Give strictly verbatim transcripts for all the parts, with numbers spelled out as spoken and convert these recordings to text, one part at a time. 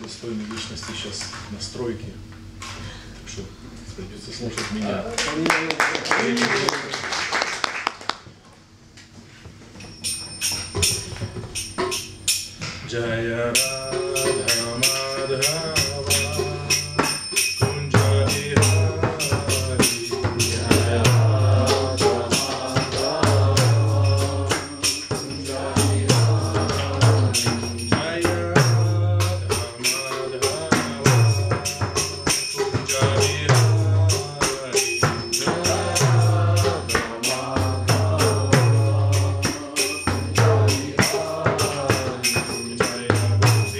достойной личности сейчас на стройке. Так что придется слушать меня. Джая Радха Мадхава Кунджа Бихари Джая Радха Мадхава Кунджа Бихари Джая Радха Мадхава Кунджа Bihari Jaya Radha Madhava Kunja Bihari Jaya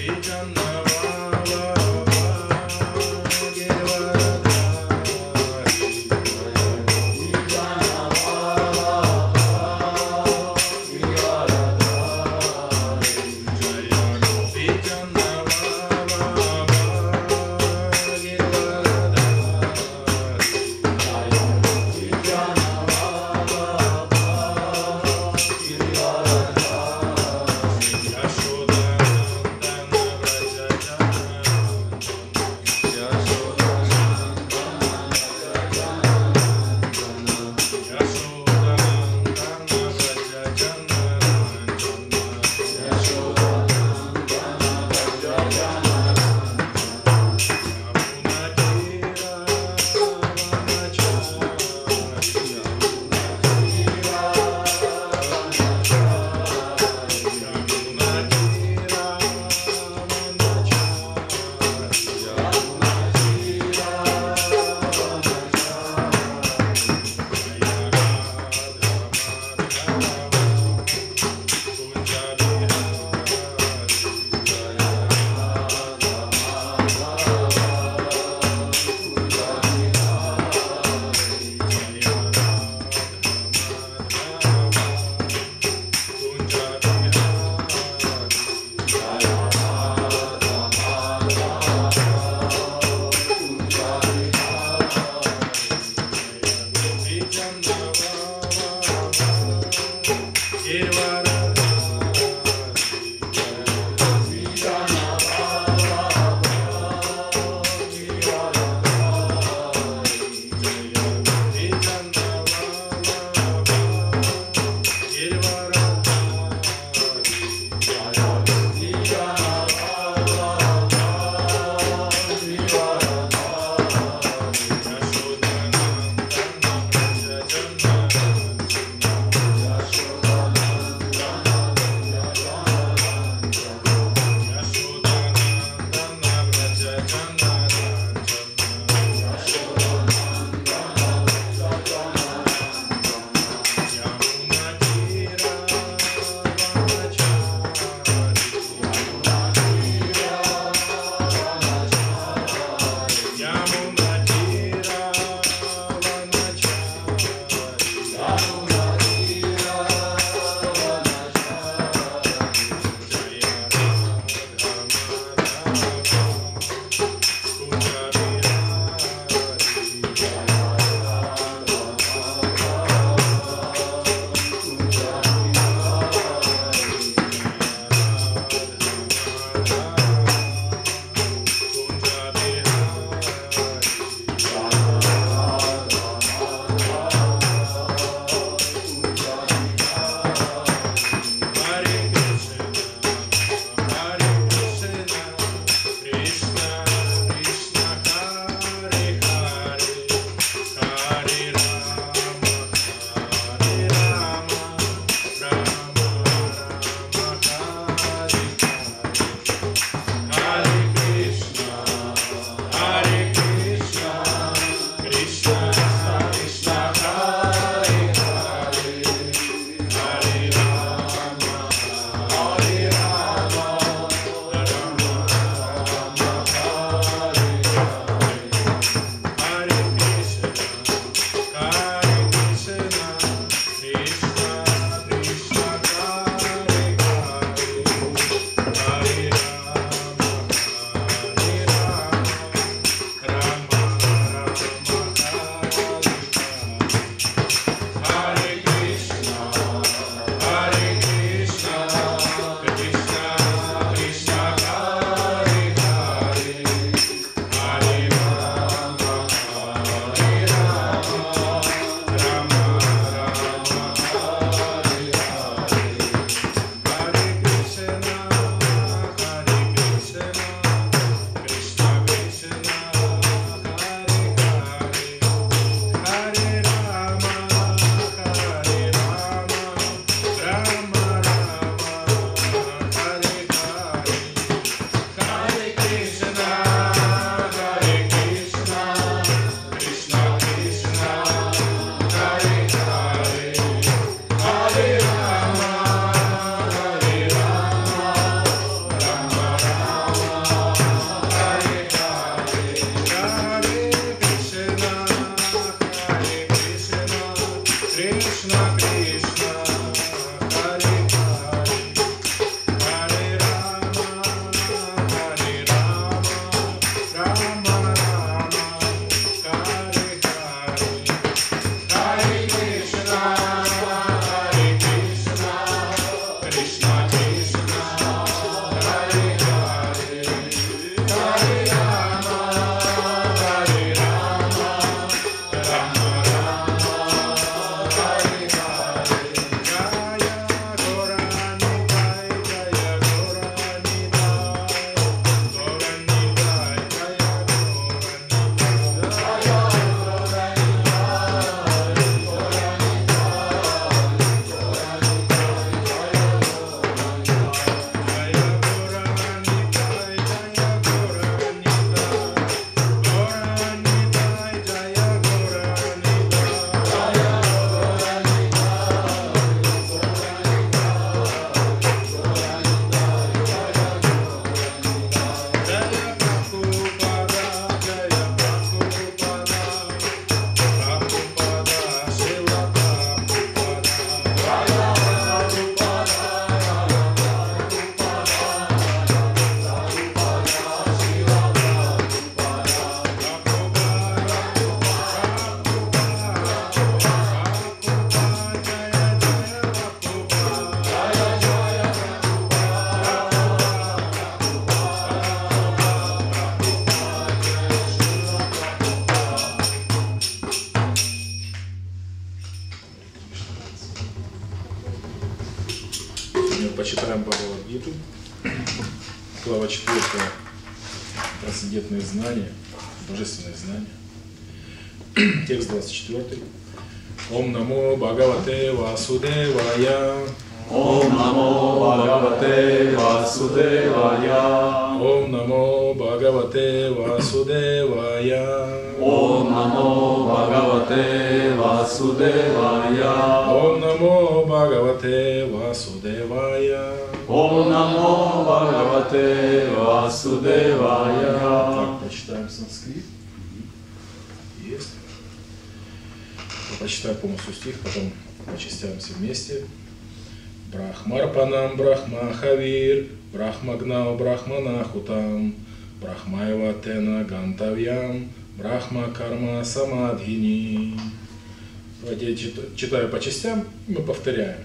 трансцендентные знания, божественные знания. Текст двадцать четвёртый. Ом намо Бхагавате Васудевая. Ом намо Бхагавате Васудевая. Ом намо Бхагавате Васудевая. Ом намо Бхагавате Васудевая. Ом намо Бхагавате Васудевая. Ом намо Бхагавате Васудевая. Так, прочитаем санскрит. Есть. Прочитаем полностью стих, потом по частям все вместе. Брахмарпанам Брахмахавир, Брахмагнау Брахманахутам, Брахмаева Тена Гантавьям, Брахма Карма Самадхини. Давайте я читаю по частям, мы повторяем.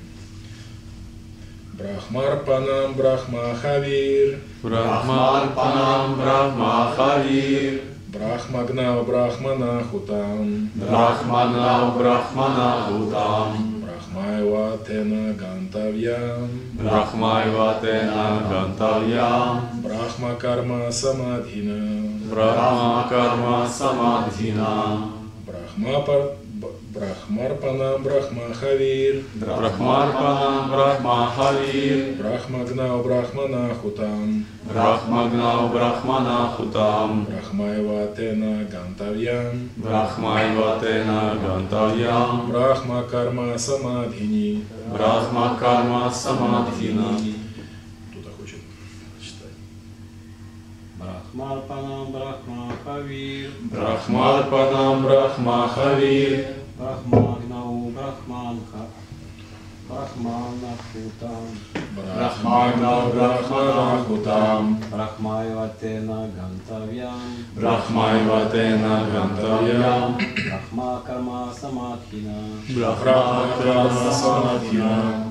Брахмарпанам Брахмахавир, Брахмарпанам Брахмахавир, Брахмагнау Брахманахутам, Брахмагнау Брахманахутам, Брахмаева Тена Гантавьям, Брахмаева Тена Гантавьям, Брахма Карма Самадхина, Брахма Карма Самадхина, Брахмапар Брахмарпанам Брахмахавир, Брахмарпанам Брахмахавир, Брахмагнау Брахманахутам, Брахмагнау Брахманахутам, Брахмаева Тена Гантавьям, Брахмаева Тена Гантавьям, Брахма Карма Самадхини. Брахма Карма Самадхина. Кто-то хочет читать. Брахмарпанам Брахмахавир, Брахмарпанам Брахмахавир, Брахмагнау Брахманха, Брахманахутам, Брахмагнау Брахманахутам, Брахмаева Тена Гантавьям, Брахмаева Тена Гантавьям, Брахма Карма Самадхина, Брахма Карма Самадхина.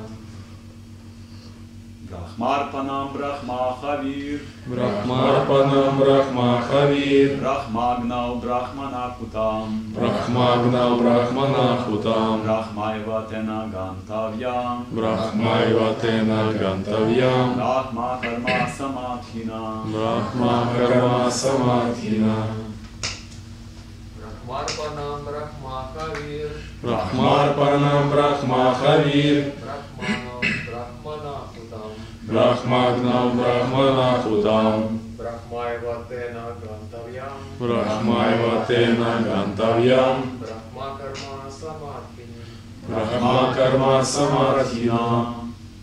Брахмарпанам Брахмахавир, Брахмарпанам Брахмахавир, Брахмагнау Брахманахутам, Брахмагнау Брахманахутам, Брахмаева Тена Гантавьям, Брахмаева Тена Гантавьям, Брахма Карма Самадхина, Брахма Карма Самадхина. Брахмарпанам Брахмахавир, Брахмарпанам Брахмахавир, Брахманам Брахманахутам, Брахмагнау Брахманахутам, Брахмаева Тена Гантавьям, Брахмаева Тена Гантавьям, Брахма Карма Самадхини. Брахма Карма Самадхина.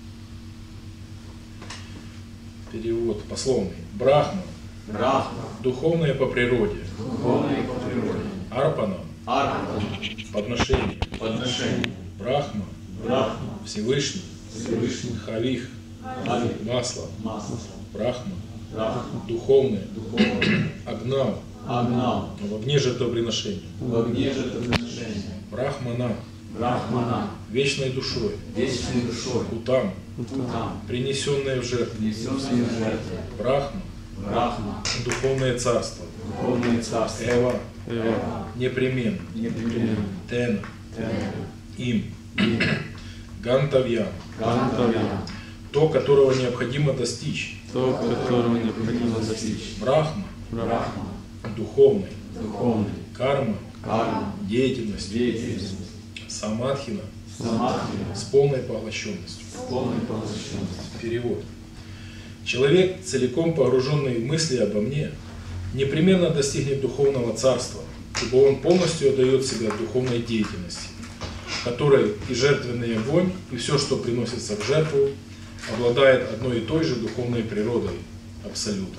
Перевод пословный. Брахма Брахма, духовное по природе, духовный по природе, Арпана Арпана, подношение, подношение, Брахма Брахма, Всевышний, Всевышний, Хавих Хавих, масло, масло, Брахма Брахма, духовное, духовный, Агнау Агнау, в огне жертвоприношения, в огне жертвоприношения, Брахмана Брахмана, вечной душой, вечной душой, Утам Утам, принесенное в жертву, несенные в жертву, Брахма Брахма, духовное царство, духовное царство, Эва Эва, непременно, непременно, Тена Тена, им, и Гантавьям Гантавьям, то, которого необходимо достичь, то, которого необходимо достичь. Брахма Брахма, духовный, духовный, карма карма, деятельность, деятельность, самадхина самадхина, с полной поглощенностью. полной поглощенности. Перевод. Человек, целиком погруженный в мысли обо мне, непременно достигнет духовного царства, ибо он полностью отдает себя духовной деятельности, в которой и жертвенный огонь, и все, что приносится в жертву, обладает одной и той же духовной природой Абсолюта.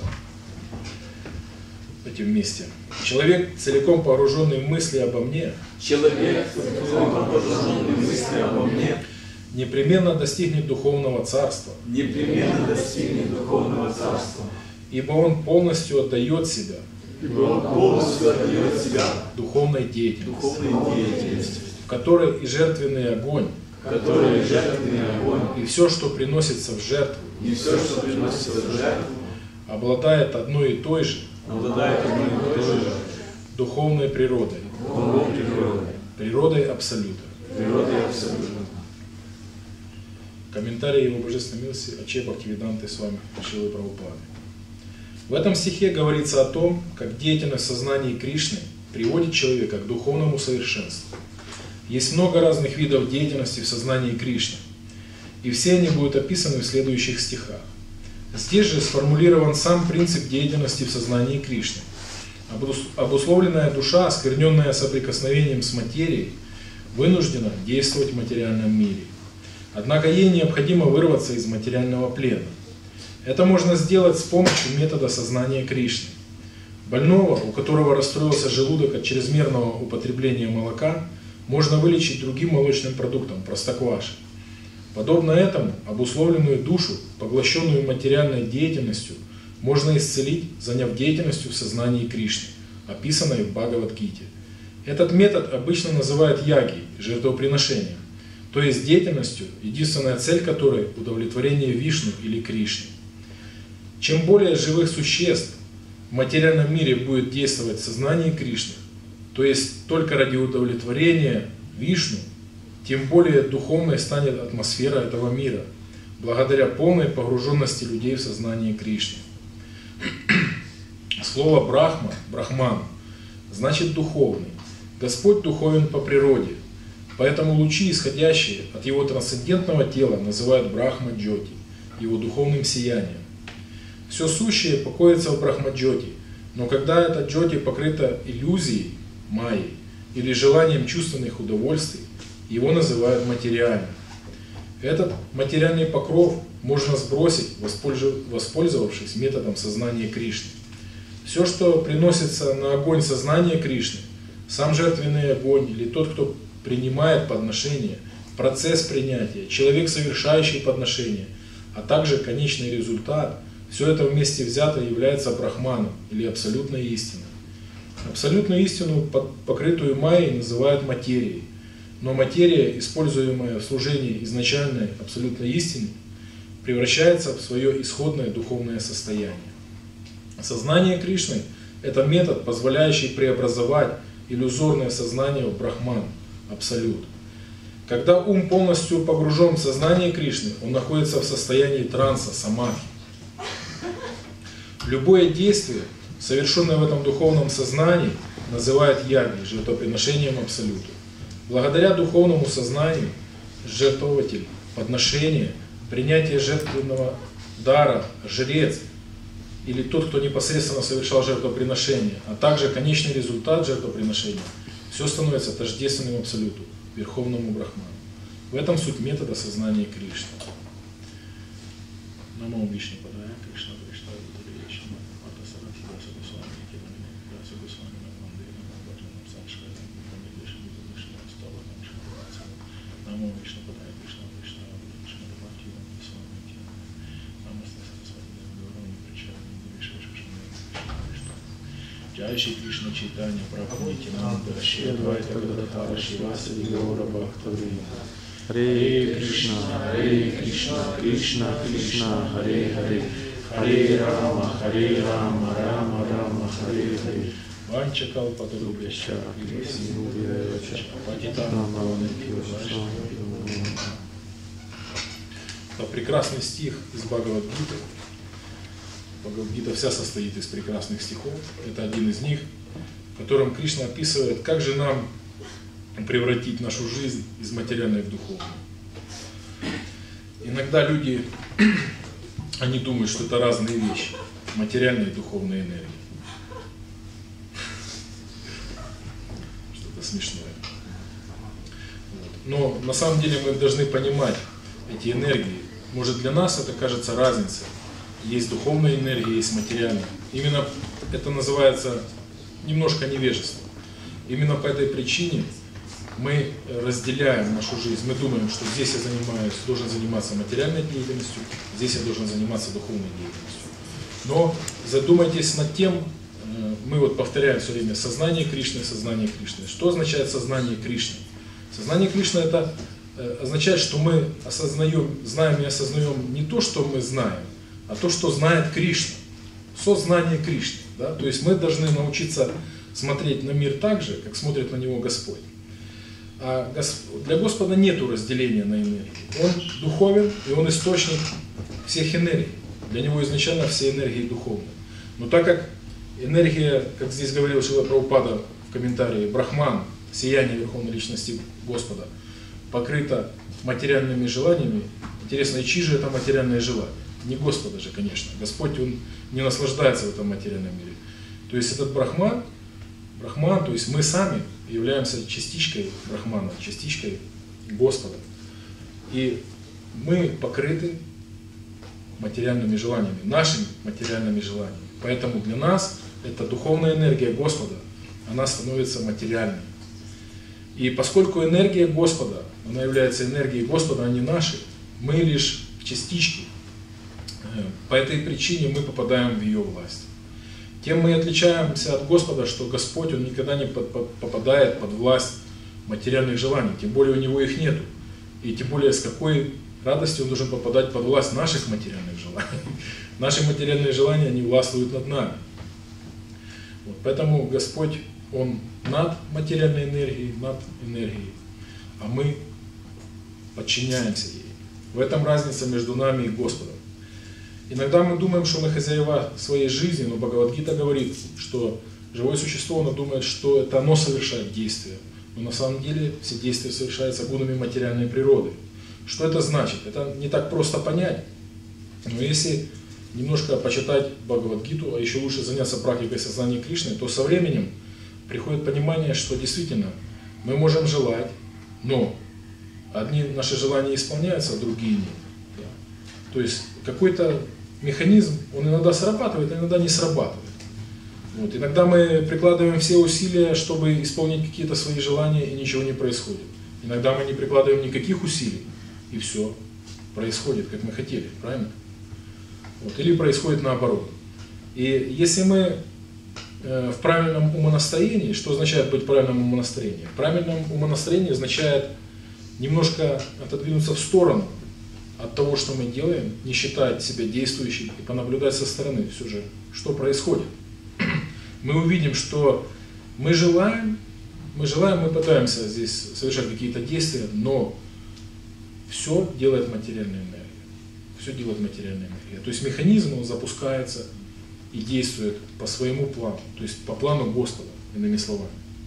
Эти вместе. Человек, целиком погруженный в мысли обо мне, Человек, погруженный в мысли обо мне, непременно достигнет духовного царства, непременно достигнет духовного царства, ибо он полностью отдает себя ибо он полностью отдает себя духовной деятельности, духовной деятельности, в которой и жертвенный огонь, который жертвенный огонь, и все, что приносится в жертву, и все, что приносится в жертву, обладает одной и той же обладает одной и той же духовной природой, духовной природой, природой Абсолюта. природой абсолютно. Комментарий его божественной милости Аче Бхактивиданты с вами Шрилы Прабхупады. В этом стихе говорится о том, как деятельность сознания Кришны приводит человека к духовному совершенству. Есть много разных видов деятельности в сознании Кришны, и все они будут описаны в следующих стихах. Здесь же сформулирован сам принцип деятельности в сознании Кришны. Обусловленная душа, оскверненная соприкосновением с материей, вынуждена действовать в материальном мире. Однако ей необходимо вырваться из материального плена. Это можно сделать с помощью метода сознания Кришны. Больного, у которого расстроился желудок от чрезмерного употребления молока, можно вылечить другим молочным продуктом – простоквашей. Подобно этому, обусловленную душу, поглощенную материальной деятельностью, можно исцелить, заняв деятельностью в сознании Кришны, описанной в Бхагавад-гите. Этот метод обычно называют ягой, жертвоприношением, то есть деятельностью, единственная цель которой – удовлетворение Вишну или Кришны. Чем более живых существ в материальном мире будет действовать в сознании Кришны, то есть только ради удовлетворения Вишну, тем более духовной станет атмосфера этого мира, благодаря полной погруженности людей в сознание Кришны. Слово «брахма», «брахман» значит «духовный». Господь духовен по природе, поэтому лучи, исходящие от Его трансцендентного тела, называют Брахма-джоти, Его духовным сиянием. Все сущее покоится в Брахма-джоти, но когда эта джоти покрыта иллюзией, майей, или желанием чувственных удовольствий, его называют материальным. Этот материальный покров можно сбросить, воспользовавшись методом сознания Кришны. Все, что приносится на огонь сознания Кришны, сам жертвенный огонь или тот, кто принимает подношение, процесс принятия, человек, совершающий подношение, а также конечный результат, все это вместе взято является брахманом или абсолютной истиной. Абсолютную истину, покрытую майей, называют материей. Но материя, используемая в служении изначальной абсолютной истины, превращается в свое исходное духовное состояние. Сознание Кришны – это метод, позволяющий преобразовать иллюзорное сознание в брахман, абсолют. Когда ум полностью погружен в сознание Кришны, он находится в состоянии транса, самадхи. Любое действие, совершенное в этом духовном сознании, называют ягой, жертвоприношением абсолюту. Благодаря духовному сознанию жертвователь, подношение, принятие жертвенного дара, жрец или тот, кто непосредственно совершал жертвоприношение, а также конечный результат жертвоприношения, все становится тождественным абсолюту, верховному брахману. В этом суть метода сознания Кришны. Намо Вишну Падая, Кришна Кришна Вишна, Мата Сарати Даса Госвами, Кирани Даса Госвами, Нагмандина, Нагбаджана, Саншкая, Нагбаджана, Вишна, Стала, Намшкая, Намо Вишну Падая, Кришна Кришна Вишна, Нагбаджана, Госвами, Кирани, Намаста Сарасвати, Гауравни, Причарни, Вишна, Шашмана, Вишна. Джай Шри Кришна Чайтанья, Прабху Нитянанда, Шри Адвайта Гададхара, Шривасади Гаура Бхактавринда. Харе Кришна, Харе Кришна, Кришна Кришна, Харе Харе, Харе Рама, Харе Рама, Рама Рама, Харе Харе. Ванча Калпатарубьяща, Патитана Это прекрасный стих из Бхагавад-гиты. Бхагавад-гита вся состоит из прекрасных стихов. Это один из них, в котором Кришна описывает, как же нам превратить нашу жизнь из материальной в духовную. Иногда люди, они думают, что это разные вещи, материальная и духовная энергия. Что-то смешное. Вот. Но на самом деле мы должны понимать эти энергии. Может, для нас это кажется разницей. Есть духовная энергия, есть материальная. Именно это называется немножко невежеством. Именно по этой причине мы разделяем нашу жизнь. Мы думаем, что здесь я занимаюсь, должен заниматься материальной деятельностью, здесь я должен заниматься духовной деятельностью. Но задумайтесь над тем, мы вот повторяем все время сознание Кришны, сознание Кришны. Что означает сознание Кришны? Сознание Кришны это означает, что мы осознаем, знаем и осознаем не то, что мы знаем, а то, что знает Кришна. Сознание Кришны. Да? То есть мы должны научиться смотреть на мир так же, как смотрит на него Господь. А для Господа нет разделения на энергии. Он духовен, и Он источник всех энергий. Для Него изначально все энергии духовны. Но так как энергия, как здесь говорил Шрила Прабхупада в комментарии, Брахман, сияние Верховной Личности Господа, покрыто материальными желаниями, интересно, и чьи же это материальные желания? Не Господа же, конечно. Господь, Он не наслаждается в этом материальном мире. То есть этот Брахман, Брахман, то есть мы сами являемся частичкой Брахмана, частичкой Господа. И мы покрыты материальными желаниями, нашими материальными желаниями. Поэтому для нас эта духовная энергия Господа, она становится материальной. И поскольку энергия Господа, она является энергией Господа, а не нашей, мы лишь частички. По этой причине мы попадаем в ее власть. Тем мы отличаемся от Господа, что Господь, Он никогда не попадает под власть материальных желаний, тем более у Него их нету. И тем более с какой радостью Он должен попадать под власть наших материальных желаний. Наши материальные желания, они властвуют над нами. Вот, поэтому Господь, Он над материальной энергией, над энергией, а мы подчиняемся ей. В этом разница между нами и Господом. Иногда мы думаем, что мы хозяева своей жизни, но Бхагавад-гита говорит, что живое существо, оно думает, что это оно совершает действия. Но на самом деле все действия совершаются гунами материальной природы. Что это значит? Это не так просто понять. Но если немножко почитать Бхагавад-гиту, а еще лучше заняться практикой сознания Кришны, то со временем приходит понимание, что действительно мы можем желать, но одни наши желания исполняются, а другие нет. Да. То есть какой-то механизм, он иногда срабатывает, а иногда не срабатывает. Вот. Иногда мы прикладываем все усилия, чтобы исполнить какие-то свои желания, и ничего не происходит. Иногда мы не прикладываем никаких усилий, и все происходит, как мы хотели, правильно? Вот. Или происходит наоборот. И если мы э, в правильном умонастроении, что означает быть в правильном умонастроении? В правильном умонастроении означает немножко отодвинуться в сторону от того, что мы делаем, не считать себя действующим и понаблюдать со стороны все же, что происходит. Мы увидим, что мы желаем, мы желаем, мы пытаемся здесь совершать какие-то действия, но все делает материальная энергия. Все делает материальная энергия. То есть механизм, он запускается и действует по своему плану, то есть по плану Господа, иными словами,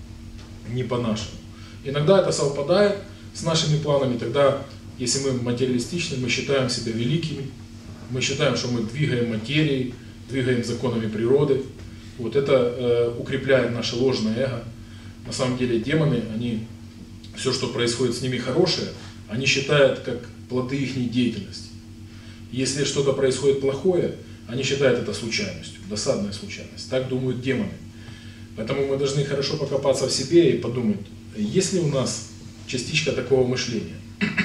не по нашему. Иногда это совпадает с нашими планами, тогда, если мы материалистичны, мы считаем себя великими, мы считаем, что мы двигаем материей, двигаем законами природы. Вот это э, укрепляет наше ложное эго. На самом деле демоны, они, все, что происходит с ними хорошее, они считают как плоды их деятельности. Если что-то происходит плохое, они считают это случайностью, досадная случайность. Так думают демоны. Поэтому мы должны хорошо покопаться в себе и подумать, есть ли у нас частичка такого мышления.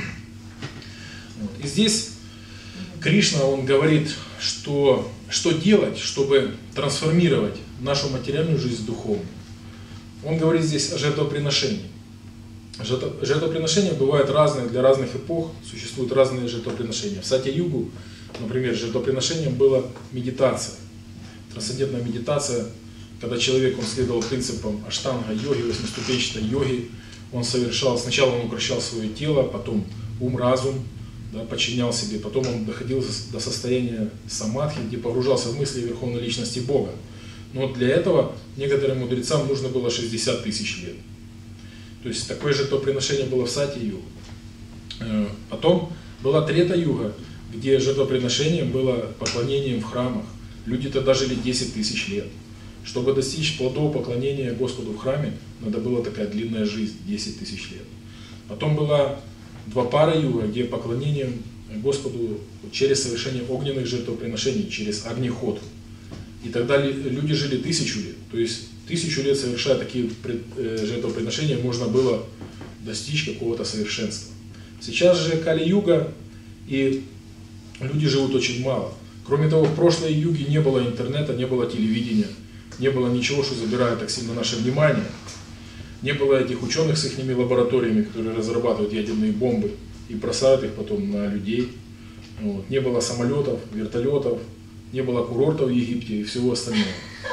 Вот. И здесь Кришна, он говорит, что, что делать, чтобы трансформировать нашу материальную жизнь в духовную. Он говорит здесь о жертвоприношении. Жертвоприношения бывают разные для разных эпох, существуют разные жертвоприношения. В Сатья-югу, например, жертвоприношением была медитация, трансцендентная медитация, когда человек, он следовал принципам аштанга-йоги, восьмиступенчатой йоги, он совершал, сначала он укрощал свое тело, потом ум, разум, да, подчинял себе, потом он доходил до состояния самадхи, где погружался в мысли Верховной Личности Бога. Но для этого некоторым мудрецам нужно было шестьдесят тысяч лет. То есть такое жертвоприношение было в Сатья-югу. Потом была Трета-юга, где жертвоприношением было поклонением в храмах. Люди тогда жили десять тысяч лет. Чтобы достичь плодов поклонения Господу в храме, надо была такая длинная жизнь, десять тысяч лет. Потом была Двапара-юга, где поклонение Господу через совершение огненных жертвоприношений, через огнеход. И тогда люди жили тысячу лет. То есть тысячу лет, совершая такие жертвоприношения, можно было достичь какого-то совершенства. Сейчас же Кали-юга, и люди живут очень мало. Кроме того, в прошлой юге не было интернета, не было телевидения, не было ничего, что забирает так сильно наше внимание. Не было этих ученых с их лабораториями, которые разрабатывают ядерные бомбы и бросают их потом на людей. Вот. Не было самолетов, вертолетов, не было курортов в Египте и всего остального.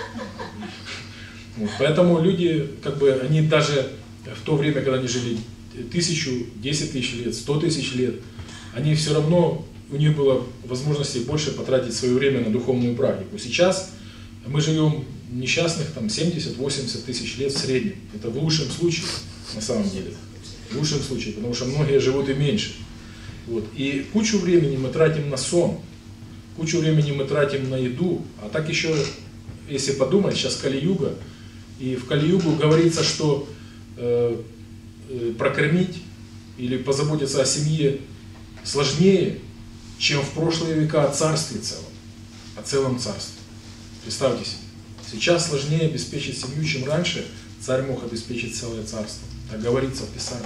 Вот. Поэтому люди, как бы, они даже в то время, когда они жили тысячу, десять тысяч лет, сто тысяч лет, они все равно, у них было возможности больше потратить свое время на духовную практику. Сейчас А мы живем несчастных там семьдесят-восемьдесят тысяч лет в среднем. Это в лучшем случае, на самом деле. В лучшем случае, потому что многие живут и меньше. Вот. И кучу времени мы тратим на сон, кучу времени мы тратим на еду, а так еще, если подумать, сейчас Кали-юга, и в Кали-югу говорится, что э, э, прокормить или позаботиться о семье сложнее, чем в прошлые века о царстве целом, о целом царстве. Представьте себе, сейчас сложнее обеспечить семью, чем раньше царь мог обеспечить целое царство. Так говорится в Писании.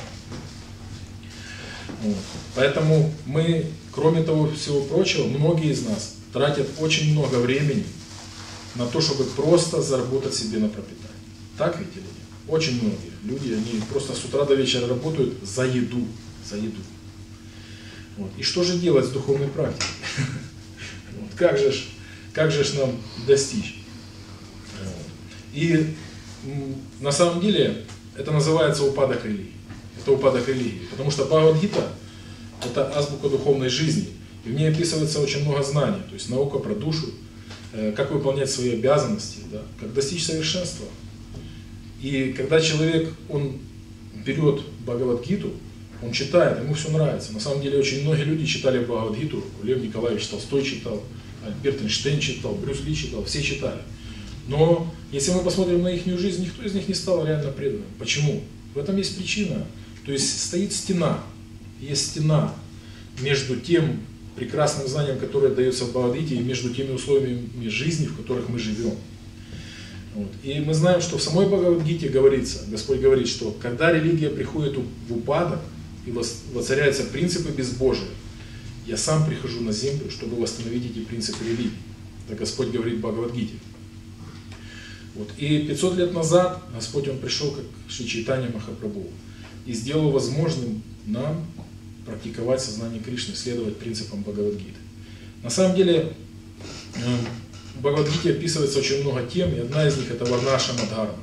Вот. Поэтому мы, кроме того всего прочего, многие из нас тратят очень много времени на то, чтобы просто заработать себе на пропитание. Так ведь или нет? Очень многие люди, они просто с утра до вечера работают за еду. За еду. Вот. И что же делать с духовной практикой? Вот. Как же ж, как же ж нам достичь? Вот. И на самом деле это называется упадок религии. Это упадок религии. Потому что Бхагавад-гита – это азбука духовной жизни. И в ней описывается очень много знаний. То есть наука про душу, как выполнять свои обязанности, да, как достичь совершенства. И когда человек, он берет Бхагавад-гиту, он читает, ему все нравится. На самом деле очень многие люди читали Бхагавад-гиту. Лев Николаевич Толстой читал, Альберт Эйнштейн читал, Брюс Ли читал, все читали. Но если мы посмотрим на их жизнь, никто из них не стал реально преданным. Почему? В этом есть причина. То есть стоит стена, есть стена между тем прекрасным знанием, которое дается в Бхагавад-гите, и между теми условиями жизни, в которых мы живем. Вот. И мы знаем, что в самой Бхагавад-гите говорится, Господь говорит, что когда религия приходит в упадок и воцаряются принципы безбожия, я сам прихожу на землю, чтобы восстановить эти принципы религии. Так Господь говорит в Бхагавад-гите. Вот. И пятьсот лет назад Господь, Он пришел как Шри Чайтанья Махапрабху и сделал возможным нам практиковать сознание Кришны, следовать принципам Бхагавад-гиты. На самом деле в Бхагавад-гите описывается очень много тем, и одна из них это Варнашрама Дхарма.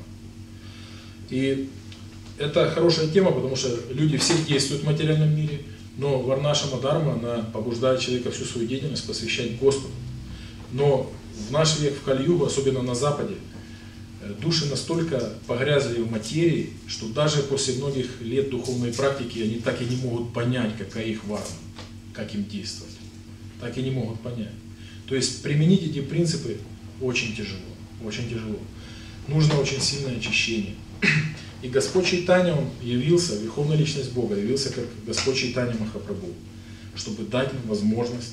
И это хорошая тема, потому что люди все действуют в материальном мире, но Варнашрама Дхарма, она побуждает человека всю свою деятельность посвящать Господу. Но в наш век, в Кали-югу, особенно на Западе, души настолько погрязли в материи, что даже после многих лет духовной практики они так и не могут понять, какая их варна, как им действовать. Так и не могут понять. То есть применить эти принципы очень тяжело, очень тяжело. Нужно очень сильное очищение. И Господь Чайтанья, Он явился, Верховная Личность Бога, явился как Господь Чайтанья Махапрабху, чтобы дать нам возможность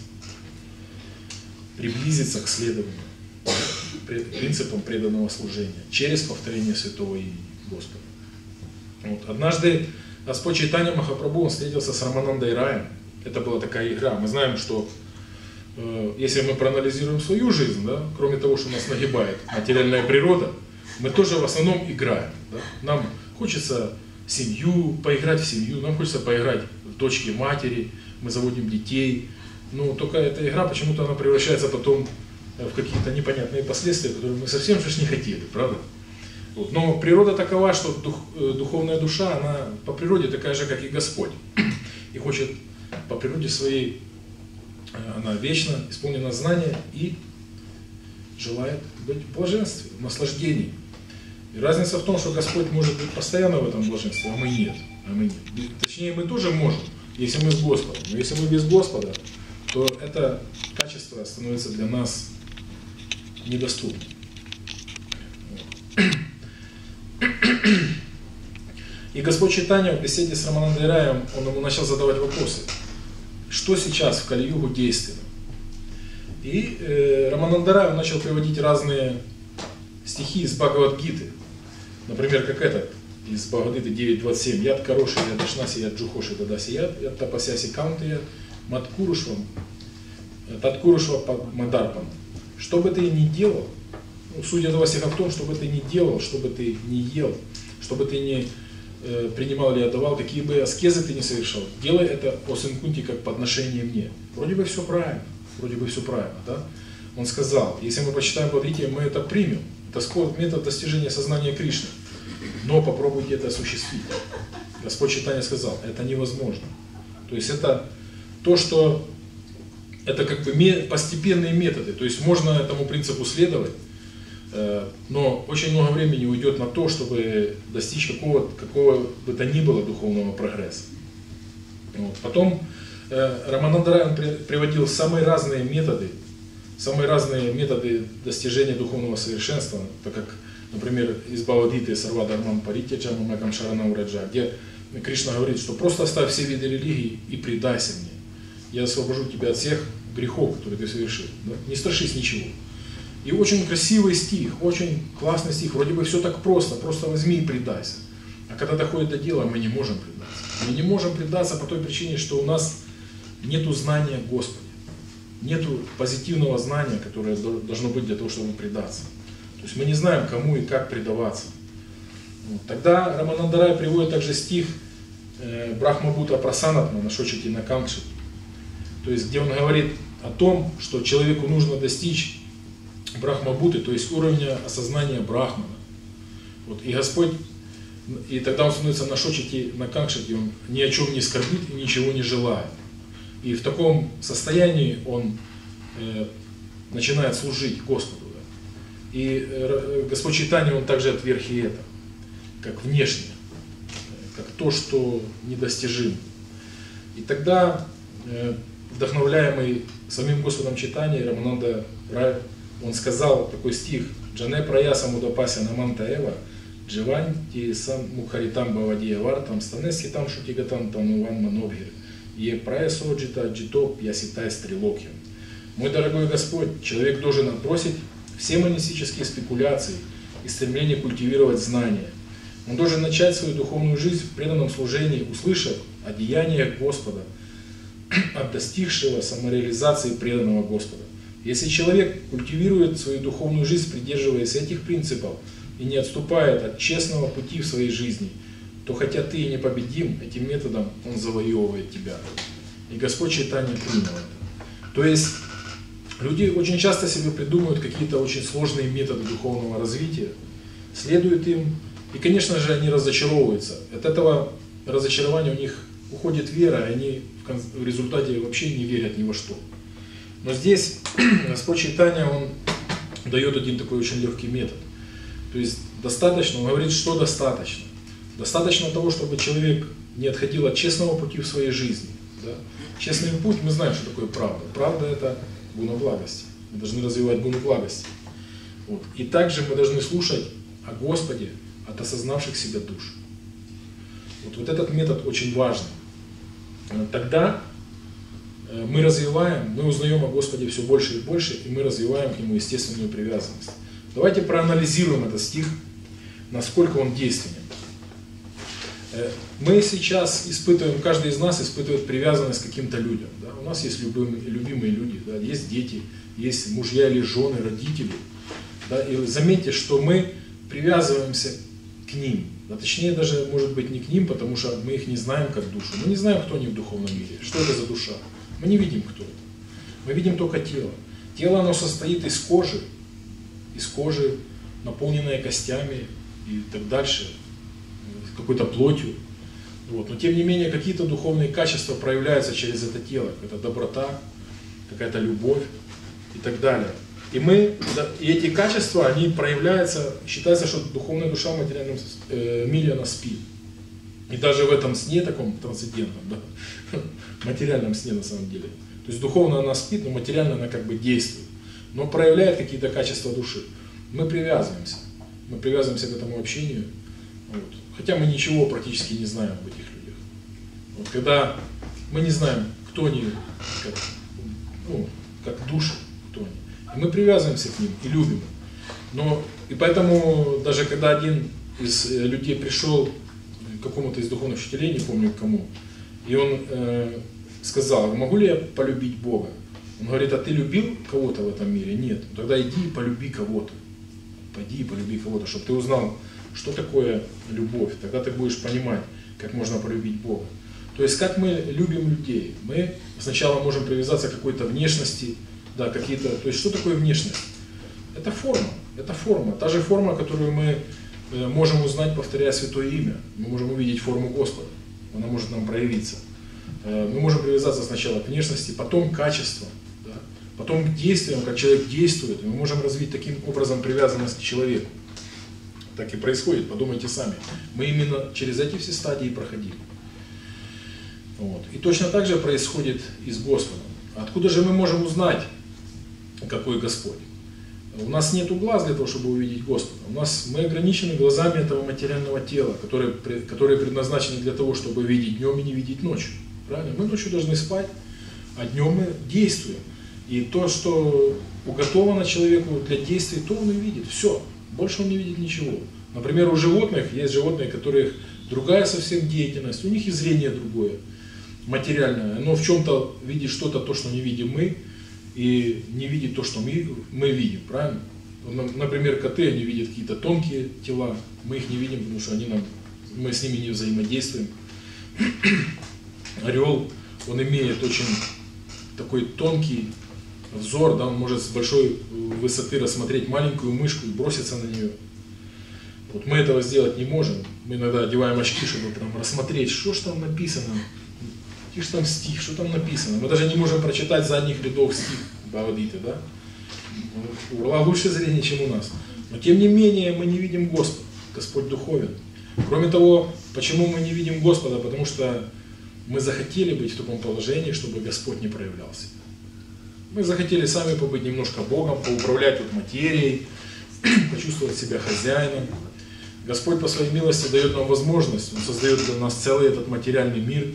приблизиться к следованию принципам преданного служения через повторение святого имени Господа. Вот. Однажды Господь Чайтанья Махапрабху, Он встретился с Раманандой Раем. Это была такая игра. Мы знаем, что э, если мы проанализируем свою жизнь, да, кроме того, что нас нагибает материальная природа, мы тоже в основном играем. Да? Нам хочется семью, поиграть в семью, нам хочется поиграть в дочки матери, мы заводим детей. Но только эта игра почему-то она превращается потом в какие-то непонятные последствия, которые мы совсем же не хотели, правда? Вот. Но природа такова, что дух, духовная душа, она по природе такая же, как и Господь. И хочет по природе своей, она вечно исполнена знания и желает быть в блаженстве, в наслаждении. И разница в том, что Господь может быть постоянно в этом блаженстве, а мы нет. А мы нет. Точнее, мы тоже можем, если мы с Господом. Но если мы без Господа, то это качество становится для нас недоступным. И Господь Чайтанья в беседе с Раманандой Раем, Он ему начал задавать вопросы. Что сейчас в Кали-югу действенно? И э, Рамананда Рай, он начал приводить разные стихи из Бхагавад-гиты. Например, как этот, из Бхагавад-гиты девять двадцать семь. Яд Кароши, яд Дашнаси, яд Джухоши, Дадаси, яд, яд Тапасяси Каунты, Маткурушвам, Таткурушва Мадарпам. Что бы ты ни делал, ну, суть этого стиха в том, что бы ты ни делал, что бы ты ни ел, что бы ты ни э, принимал или отдавал, какие бы аскезы ты ни совершал, делай это по синкунти как подношение мне. Вроде бы все правильно, вроде бы все правильно, да? Он сказал, если мы почитаем Бхагавад-гиту, мы это примем. Это метод достижения сознания Кришны. Но попробуйте это осуществить. Господь Чайтанья сказал, это невозможно. То есть это то, что это как бы постепенные методы. То есть можно этому принципу следовать, Но очень много времени уйдет на то, чтобы достичь какого, какого бы то ни было духовного прогресса. Вот. Потом Рамананда Рай он приводил самые разные методы, самые разные методы достижения духовного совершенства, так как, например, из Бхагавад-гиты Сарвадхармам Паритяджа Мамакам Шаранам Враджа, где Кришна говорит, что просто оставь все виды религии и предайся мне. Я освобожу тебя от всех грехов, которые ты совершил. Да? Не страшись ничего. И очень красивый стих, очень классный стих. Вроде бы все так просто, просто возьми и предайся. А когда доходит до дела, мы не можем предаться. Мы не можем предаться по той причине, что у нас нету знания Господа. Нету позитивного знания, которое должно быть для того, чтобы предаться. То есть мы не знаем, кому и как предаваться. Вот. Тогда Рамананда Рай приводит также стих э, Брахмабута Прасанатма на Шочити на Камчи. То есть где он говорит о том, что человеку нужно достичь Брахмабуты, то есть уровня осознания Брахмана. Вот. И Господь, и тогда он становится на Шочити на Камчи, он ни о чем не скорбит и ничего не желает. И в таком состоянии он э, начинает служить Господу. Да? И э, Господь Чайтанья, он также отверг и это, как внешне, как то, что недостижимо. И тогда, э, вдохновляемый самим Господом Чайтаньей, Рамананда Рай, он сказал такой стих: «Джане праяса мудапася наманта эва, дживанти сам мухаритам бавадия вартам, станески там шутигатам тануван манобхир». И праясо джита джитоп яситай стрелокьям. Мой дорогой Господь, человек должен отбросить все монистические спекуляции и стремление культивировать знания. Он должен начать свою духовную жизнь в преданном служении, услышав о деяниях Господа, от достигшего самореализации преданного Господа. Если человек культивирует свою духовную жизнь, придерживаясь этих принципов и не отступает от честного пути в своей жизни, то хотя ты и непобедим, этим методом он завоевывает тебя. И Господь Чайтанья принял это. То есть люди очень часто себе придумывают какие-то очень сложные методы духовного развития, следуют им, и, конечно же, они разочаровываются. От этого разочарования у них уходит вера, и они в результате вообще не верят ни во что. Но здесь Господь Чайтанья, он дает один такой очень легкий метод. То есть достаточно, он говорит, что достаточно. Достаточно того, чтобы человек не отходил от честного пути в своей жизни. Да? Честный путь, мы знаем, что такое правда. Правда — это гуна благости. Мы должны развивать гуну благости. Вот. И также мы должны слушать о Господе от осознавших себя душ. Вот, вот этот метод очень важный. Тогда мы развиваем, мы узнаем о Господе все больше и больше, и мы развиваем к Нему естественную привязанность. Давайте проанализируем этот стих, насколько он действенен. Мы сейчас испытываем, каждый из нас испытывает привязанность к каким-то людям. Да? У нас есть любимые, любимые люди, да? Есть дети, есть мужья или жены, родители. Да? И заметьте, что мы привязываемся к ним. Да? Точнее, даже, может быть, не к ним, потому что мы их не знаем как душу. Мы не знаем, кто они в духовном мире, что это за душа. Мы не видим, кто это. Мы видим только тело. Тело, оно состоит из кожи, из кожи, наполненное костями и так дальше, какой-то плотью. Вот. Но тем не менее, какие-то духовные качества проявляются через это тело. Это доброта, какая-то любовь и так далее. И мы, и эти качества, они проявляются, считается, что духовная душа в материальном э, мире, она спит. И даже в этом сне, таком трансцендентном, да, материальном сне на самом деле. То есть духовно она спит, но материально она как бы действует. Но проявляет какие-то качества души. Мы привязываемся. Мы привязываемся к этому общению. Вот. Хотя мы ничего практически не знаем об этих людях. Вот когда мы не знаем, кто они, как, ну, как души, кто они. И мы привязываемся к ним и любим. Но, и поэтому даже когда один из людей пришел к какому-то из духовных учителей, не помню к кому, и он э, сказал: могу ли я полюбить Бога? Он говорит: а ты любил кого-то в этом мире? Нет. Тогда иди и полюби кого-то. Пойди и полюби кого-то, чтобы ты узнал, что такое любовь. Тогда ты будешь понимать, как можно полюбить Бога. То есть, как мы любим людей. Мы сначала можем привязаться к какой-то внешности, да, какие-то. То есть, что такое внешность? Это форма. Это форма. Та же форма, которую мы можем узнать, повторяя святое имя. Мы можем увидеть форму Господа. Она может нам проявиться. Мы можем привязаться сначала к внешности, потом к качествам. Да? потом к действиям, как человек действует, и мы можем развить таким образом привязанность к человеку. Так и происходит, подумайте сами. Мы именно через эти все стадии проходили. Вот. И точно так же происходит и с Господом. Откуда же мы можем узнать, какой Господь? У нас нет глаз для того, чтобы увидеть Господа. У нас, мы ограничены глазами этого материального тела, которые, которые предназначены для того, чтобы видеть днем и не видеть ночью. Правильно? Мы ночью должны спать, а днем мы действуем. И то, что уготовано человеку для действий, то он и видит. Все. Больше он не видит ничего. Например, у животных есть животные, у которых другая совсем деятельность, у них и зрение другое, материальное. Оно в чем-то видит что-то, то, что не видим мы, и не видит то, что мы, мы видим, правильно? Например, коты, они видят какие-то тонкие тела, мы их не видим, потому что они нам, мы с ними не взаимодействуем. Орел, он имеет очень такой тонкий взор, да, он может с большой высоты рассмотреть маленькую мышку и броситься на нее. Вот мы этого сделать не можем. Мы иногда одеваем очки, чтобы там рассмотреть, что ж там написано. Какие же там стих, что там написано. Мы даже не можем прочитать задних рядов стих Бхагавад-гиты, да? У орла лучше зрение, чем у нас. Но тем не менее мы не видим Господа. Господь духовен. Кроме того, почему мы не видим Господа? Потому что мы захотели быть в таком положении, чтобы Господь не проявлялся. Мы захотели сами побыть немножко Богом, поуправлять вот материей, почувствовать себя хозяином. Господь по своей милости дает нам возможность, Он создает для нас целый этот материальный мир,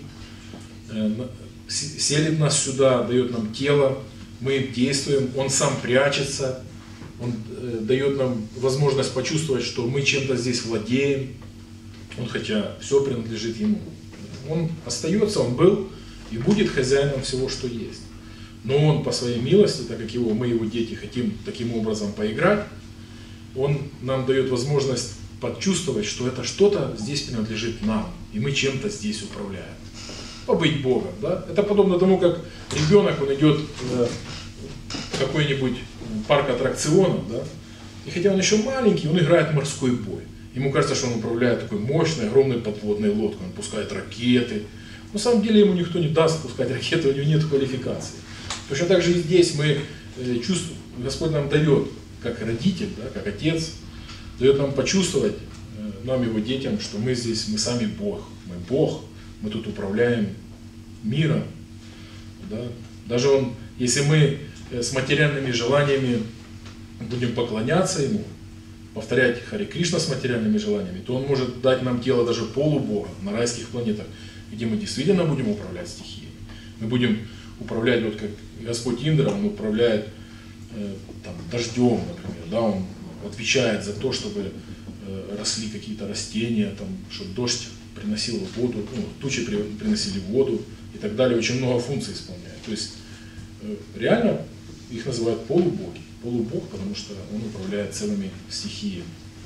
селит нас сюда, дает нам тело, мы им действуем, Он сам прячется, Он дает нам возможность почувствовать, что мы чем-то здесь владеем, Он, хотя все принадлежит Ему. Он остается, Он был и будет хозяином всего, что есть. Но Он по своей милости, так как его, мы, Его дети, хотим таким образом поиграть, Он нам дает возможность почувствовать, что это что-то здесь принадлежит нам, и мы чем-то здесь управляем. Побыть Богом, да? Это подобно тому, как ребенок, он идет в какой-нибудь парк аттракционов, да? И хотя он еще маленький, он играет в морской бой. Ему кажется, что он управляет такой мощной, огромной подводной лодкой, он пускает ракеты. На самом деле ему никто не даст пускать ракеты, у него нет квалификации. Точно так же и здесь мы чувствуем, Господь нам дает, как родитель, да, как отец, дает нам почувствовать, нам, Его детям, что мы здесь, мы сами Бог, мы Бог, мы тут управляем миром. Да. Даже Он, если мы с материальными желаниями будем поклоняться Ему, повторять Харе Кришна с материальными желаниями, то Он может дать нам тело даже полубога на райских планетах, где мы действительно будем управлять стихиями. Мы будем управлять, вот как Господь Индра, Он управляет э, там, дождем, например, да, Он отвечает за то, чтобы э, росли какие-то растения, там, чтобы дождь приносил воду, ну, тучи при, приносили воду и так далее, очень много функций исполняет. То есть э, реально их называют полубоги. Полубог, потому что Он управляет целыми стихиями.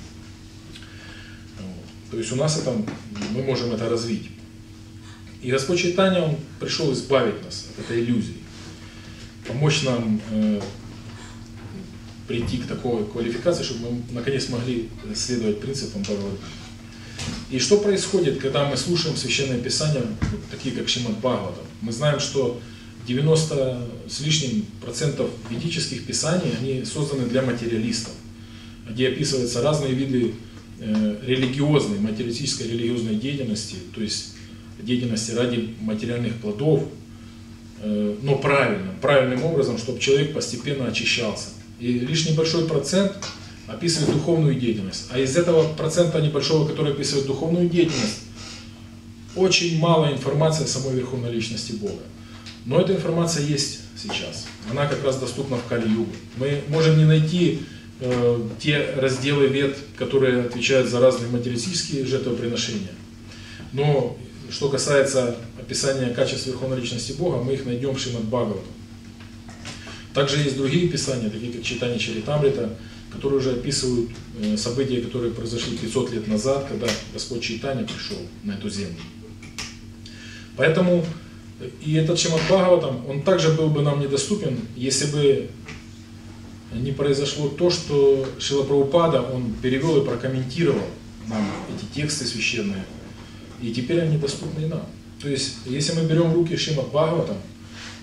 Вот. То есть у нас это, мы можем это развить. И Господь Чайтанья, Он пришел избавить нас от этой иллюзии, помочь нам э, прийти к такой квалификации, чтобы мы наконец могли следовать принципам Бхагавад-гиты. И что происходит, когда мы слушаем Священное Писание, вот, такие как Шримад Бхагаватам? Мы знаем, что девяносто с лишним процентов ведических писаний, они созданы для материалистов, где описываются разные виды э, религиозной, материалистической религиозной деятельности, то есть деятельности ради материальных плодов, э, но правильным, правильным образом, чтобы человек постепенно очищался. И лишь небольшой процент описывает духовную деятельность. А из этого процента небольшого, который описывает духовную деятельность, очень мало информации о самой Верховной Личности Бога. Но эта информация есть сейчас. Она как раз доступна в Кали-югу. Мы можем не найти э, те разделы вед, которые отвечают за разные материалистические жертвоприношения. Но что касается описания качеств Верховной Личности Бога, мы их найдем в Шримад Бхагаватам. Также есть другие писания, такие как Чайтанья Чаритамрита, которые уже описывают э, события, которые произошли пятьсот лет назад, когда Господь Чайтанья пришел на эту землю. Поэтому и этот Шримад Бхагаватам, он также был бы нам недоступен, если бы не произошло то, что Шрила Прабхупада, он перевел и прокомментировал нам эти тексты священные, и теперь они доступны нам. То есть, если мы берем в руки Шримад Бхагаватам,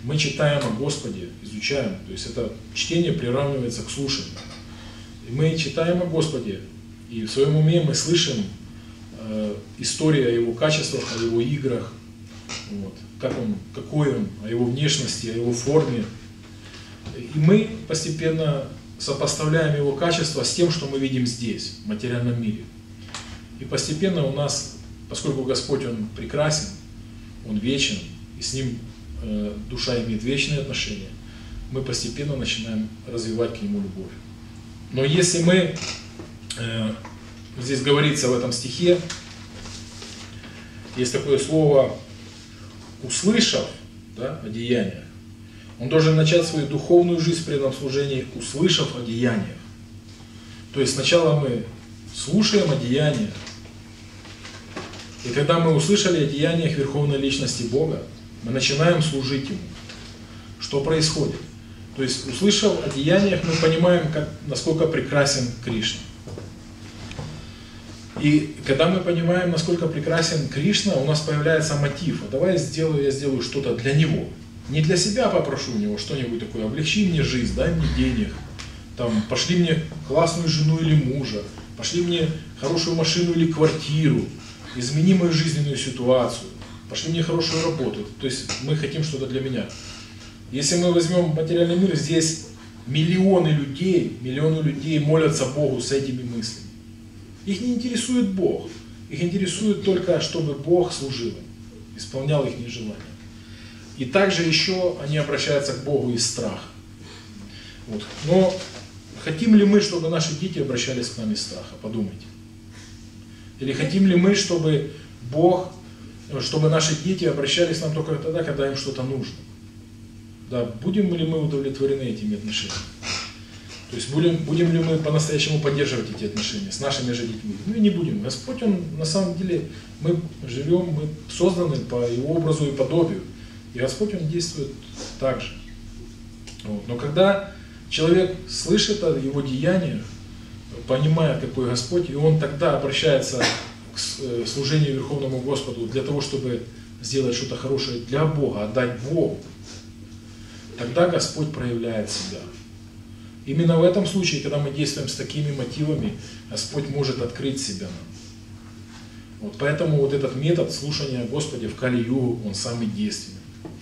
мы читаем о Господе, изучаем, то есть это чтение приравнивается к слушанию. И мы читаем о Господе, и в своем уме мы слышим э, истории о Его качествах, о Его играх, вот, как он, какой Он, о Его внешности, о Его форме. И мы постепенно сопоставляем Его качества с тем, что мы видим здесь, в материальном мире. И постепенно у нас, поскольку Господь Он прекрасен, Он вечен, и с Ним э, душа имеет вечные отношения, мы постепенно начинаем развивать к Нему любовь. Но если мы, э, здесь говорится в этом стихе, есть такое слово «услышав», да, о деяниях, он должен начать свою духовную жизнь в преданном служении, услышав о деяниях. То есть сначала мы слушаем о деяниях, и когда мы услышали о деяниях Верховной Личности Бога, мы начинаем служить Ему. Что происходит? То есть, услышав о деяниях, мы понимаем, как, насколько прекрасен Кришна. И когда мы понимаем, насколько прекрасен Кришна, у нас появляется мотив. А давай я сделаю, я сделаю что-то для Него. Не для себя попрошу у Него что-нибудь такое. Облегчи мне жизнь, дай мне денег. Там, пошли мне классную жену или мужа. Пошли мне хорошую машину или квартиру. Измени мою жизненную ситуацию. Пошли мне хорошую работу. То есть мы хотим что-то для меня. Если мы возьмем материальный мир, здесь миллионы людей, миллионы людей молятся Богу с этими мыслями. Их не интересует Бог. Их интересует только, чтобы Бог служил им, исполнял их желания. И также еще они обращаются к Богу из страха. Вот. Но хотим ли мы, чтобы наши дети обращались к нам из страха? Подумайте. Или хотим ли мы, чтобы Бог, чтобы наши дети обращались к нам только тогда, когда им что-то нужно? Да, будем ли мы удовлетворены этими отношениями? То есть будем, будем ли мы по-настоящему поддерживать эти отношения с нашими же детьми? Ну и не будем. Господь, Он на самом деле, мы живем, мы созданы по Его образу и подобию. И Господь, Он действует так же. Вот. Но когда человек слышит о Его деяниях, понимая, какой Господь, и он тогда обращается к служению Верховному Господу для того, чтобы сделать что-то хорошее для Бога, отдать Богу, тогда Господь проявляет себя. Именно в этом случае, когда мы действуем с такими мотивами, Господь может открыть себя нам. Вот поэтому вот этот метод слушания Господа в Кали-югу, он самый действенный.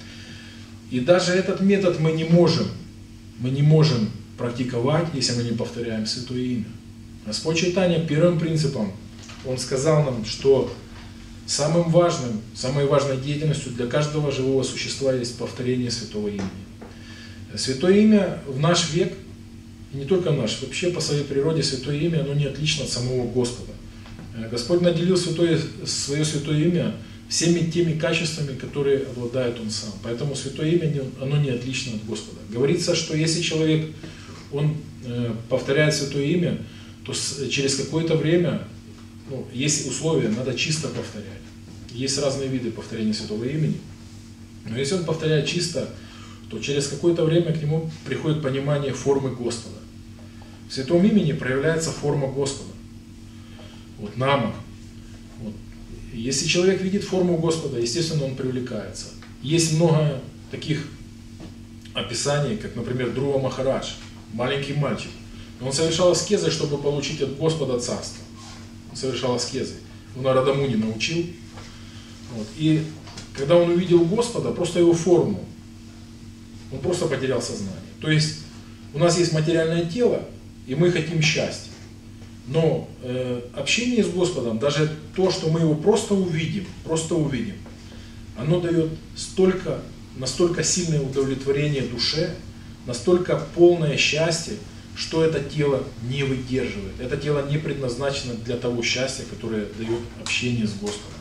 И даже этот метод мы не можем, мы не можем практиковать, если мы не повторяем Святое Имя. Господь Чайтанья первым принципом, Он сказал нам, что самым важным, самой важной деятельностью для каждого живого существа есть повторение Святого Имени. Святое Имя в наш век, и не только наш, вообще по своей природе Святое Имя, оно не отлично от самого Господа. Господь наделил святое, свое Святое Имя всеми теми качествами, которые обладает Он сам. Поэтому Святое Имя, оно не отлично от Господа. Говорится, что если человек, он повторяет Святое Имя, то через какое-то время, ну, есть условия, надо чисто повторять. Есть разные виды повторения Святого Имени. Но если он повторяет чисто, то через какое-то время к нему приходит понимание формы Господа. В Святом Имени проявляется форма Господа. Вот Нама. Вот. Если человек видит форму Господа, естественно, он привлекается. Есть много таких описаний, как, например, Друва Махарадж, маленький мальчик. Он совершал аскезы, чтобы получить от Господа царство. Он совершал аскезы. Он Радамуни научил. Вот. И когда он увидел Господа, просто его форму, он просто потерял сознание. То есть у нас есть материальное тело, и мы хотим счастья. Но э, общение с Господом, даже то, что мы его просто увидим, просто увидим, оно дает столько, настолько сильное удовлетворение душе, настолько полное счастье, что это тело не выдерживает. Это тело не предназначено для того счастья, которое дает общение с Господом.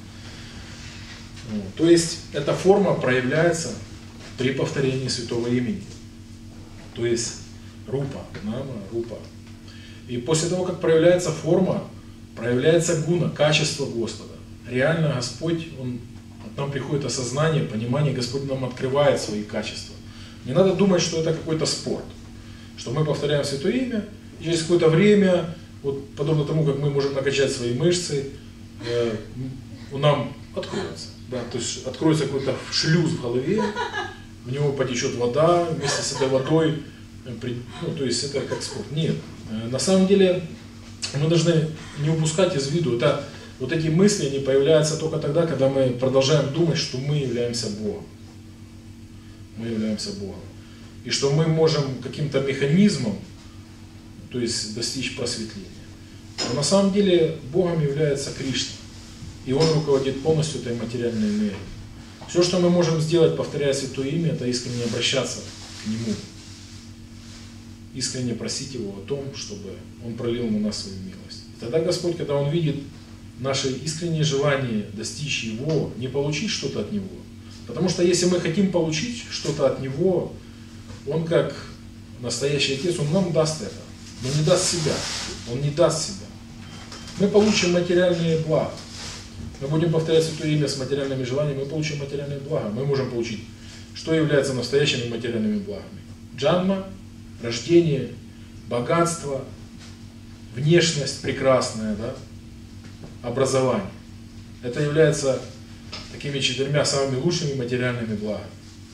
Вот. То есть эта форма проявляется при повторении Святого Имени. То есть рупа, нама, рупа. И после того, как проявляется форма, проявляется гуна, качество Господа. Реально Господь, Он, к нам приходит осознание, понимание, Господь нам открывает свои качества. Не надо думать, что это какой-то спорт. Что мы повторяем Святое Имя, и через какое-то время, вот подобно тому, как мы можем накачать свои мышцы, э, нам откроется. Да, то есть откроется какой-то шлюз в голове, у него потечет вода, вместе с этой водой, ну, то есть это как спорт. Нет, на самом деле мы должны не упускать из виду, это, вот эти мысли, они появляются только тогда, когда мы продолжаем думать, что мы являемся Богом. Мы являемся Богом. И что мы можем каким-то механизмом, то есть достичь просветления. Но на самом деле Богом является Кришна. И Он руководит полностью этой материальной энергией. Все, что мы можем сделать, повторяя Святое Имя, это искренне обращаться к Нему. Искренне просить Его о том, чтобы Он пролил на нас свою милость. И тогда Господь, когда Он видит наше искреннее желание достичь Его, не получить что-то от Него. Потому что если мы хотим получить что-то от Него, Он как настоящий Отец, Он нам даст это, но не даст себя. Он не даст себя. Мы получим материальные блага. Мы будем повторять Святое Имя с материальными желаниями, мы получим материальные блага. Мы можем получить, что является настоящими материальными благами. Джанма, рождение, богатство, внешность прекрасная, да? Образование. Это является такими четырьмя самыми лучшими материальными благами.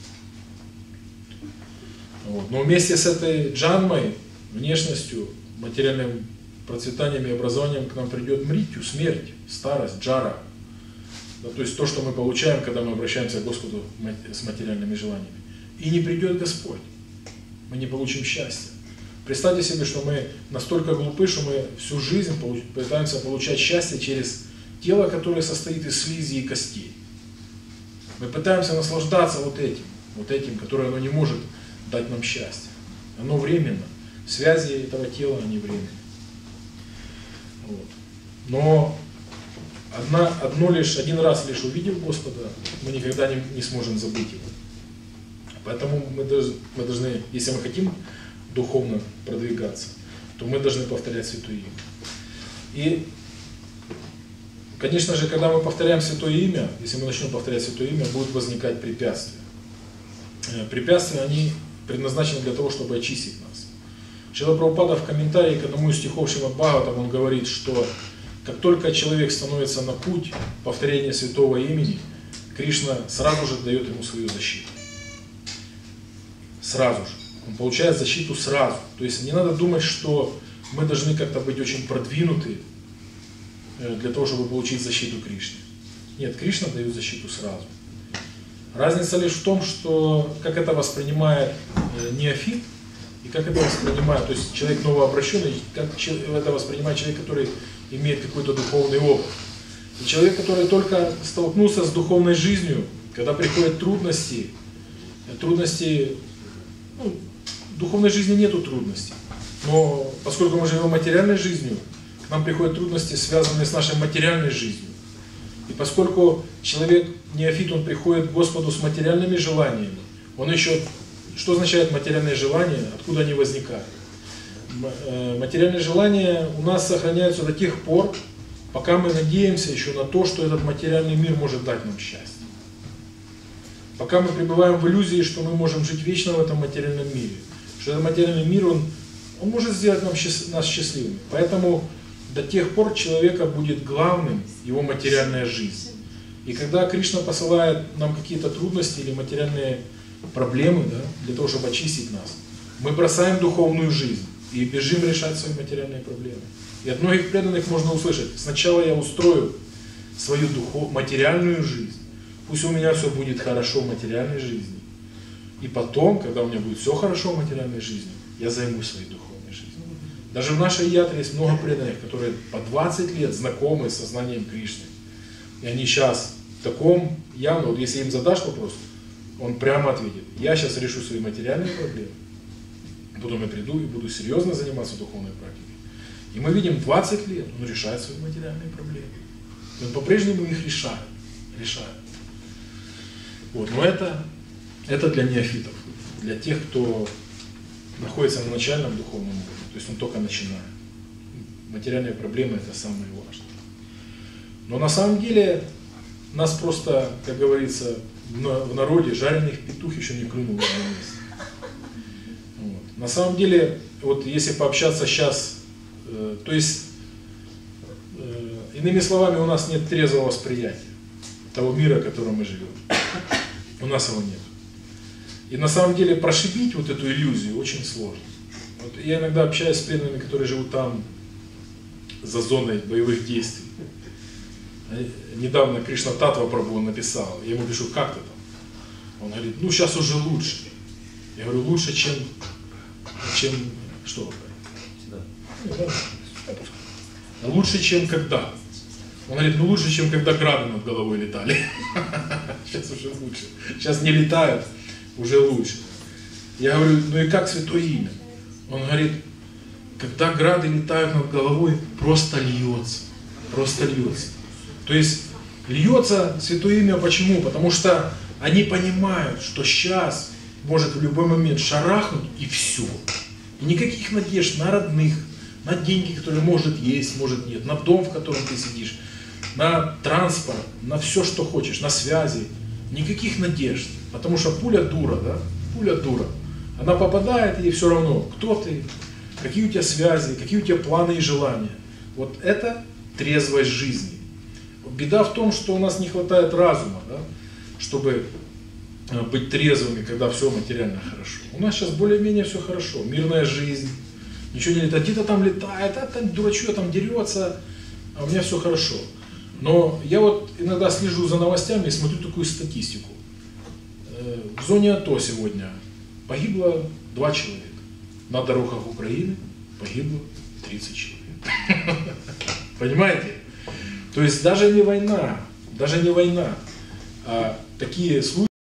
Вот. Но вместе с этой джанмой, внешностью, материальным процветанием и образованием к нам придет мритью, смерть, старость, джара. Да, то есть то, что мы получаем, когда мы обращаемся к Господу с материальными желаниями. И не придет Господь. Мы не получим счастья. Представьте себе, что мы настолько глупы, что мы всю жизнь пытаемся получать счастье через тело, которое состоит из слизи и костей. Мы пытаемся наслаждаться вот этим, вот этим, которое оно не может дать нам счастье. Оно временно. Связи этого тела, они временны. Вот. Но одна, одно лишь, один раз лишь увидев Господа, мы никогда не, не сможем забыть Его. Поэтому мы должны, мы должны, если мы хотим духовно продвигаться, то мы должны повторять Святое Имя. И, конечно же, когда мы повторяем Святое Имя, если мы начнем повторять Святое Имя, будут возникать препятствия. Препятствия, они предназначены для того, чтобы очистить нас. Шрила Прабхупада в комментарии к одному из стихов Шримад Бхагаватам, он говорит, что как только человек становится на путь повторения Святого Имени, Кришна сразу же дает ему свою защиту. Сразу же. Он получает защиту сразу. То есть не надо думать, что мы должны как-то быть очень продвинуты для того, чтобы получить защиту Кришны. Нет, Кришна дает защиту сразу. Разница лишь в том, что как это воспринимает неофит и как это воспринимает, то есть человек новообращенный, как это воспринимает человек, который имеет какой-то духовный опыт. И человек, который только столкнулся с духовной жизнью, когда приходят трудности, трудности, ну, в духовной жизни нету трудностей, но поскольку мы живем материальной жизнью, к нам приходят трудности, связанные с нашей материальной жизнью. И поскольку человек неофит, он приходит к Господу с материальными желаниями, он еще, что означает материальные желания, откуда они возникают? Материальные желания у нас сохраняются до тех пор, пока мы надеемся еще на то, что этот материальный мир может дать нам счастье. Пока мы пребываем в иллюзии, что мы можем жить вечно в этом материальном мире, что этот материальный мир, он, он может сделать нам, нас счастливыми. Поэтому до тех пор человека будет главным его материальная жизнь. И когда Кришна посылает нам какие-то трудности или материальные проблемы, да, для того, чтобы очистить нас, мы бросаем духовную жизнь и бежим решать свои материальные проблемы. И от многих преданных можно услышать: сначала я устрою свою духов... материальную жизнь, пусть у меня все будет хорошо в материальной жизни, и потом, когда у меня будет все хорошо в материальной жизни, я займусь своей духовной жизнью. Даже в нашей ятре есть много преданных, которые по двадцать лет знакомы с сознанием Кришны. И они сейчас в таком явно, вот если им задашь вопрос, он прямо ответит: я сейчас решу свои материальные проблемы, потом я приду и буду серьезно заниматься духовной практикой. И мы видим, двадцать лет он решает свои материальные проблемы. И он по-прежнему их решает. решает. Вот. Но это, это для неофитов, для тех, кто находится на начальном духовном уровне. То есть он только начинает. Материальные проблемы — это самое важное. Но на самом деле нас просто, как говорится в народе, жареных петух еще не клюнул в одном месте. Вот. На самом деле, вот если пообщаться сейчас, э, то есть, э, иными словами, у нас нет трезвого восприятия того мира, в котором мы живем. У нас его нет. И на самом деле прошибить вот эту иллюзию очень сложно. Вот я иногда общаюсь с преданными, которые живут там, за зоной боевых действий. Недавно Кришна Татва Прабху написал, я ему пишу, как ты там? Он говорит, ну сейчас уже лучше. Я говорю, лучше, чем, чем что? Ну, да. Лучше, чем когда? Он говорит, ну лучше, чем когда грады над головой летали. Сейчас уже лучше. Сейчас не летают, уже лучше. Я говорю, ну и как святое имя? Он говорит, когда грады летают над головой, просто льется. Просто льется. То есть льется святое имя почему? Потому что они понимают, что сейчас может в любой момент шарахнуть и все. И никаких надежд на родных, на деньги, которые может есть, может нет, на дом, в котором ты сидишь, на транспорт, на все, что хочешь, на связи. Никаких надежд. Потому что пуля дура, да? Пуля дура. Она попадает, ей все равно, кто ты, какие у тебя связи, какие у тебя планы и желания. Вот это трезвость жизни. Беда в том, что у нас не хватает разума, да? Чтобы быть трезвыми, когда все материально хорошо. У нас сейчас более-менее все хорошо. Мирная жизнь. Ничего не летает. Где-то там летает, а там дурачье там дерется, а у меня все хорошо. Но я вот иногда слежу за новостями и смотрю такую статистику. В зоне АТО сегодня погибло два человека. На дорогах Украины погибло тридцать человек. Понимаете? То есть даже не война, даже не война, а такие случаи.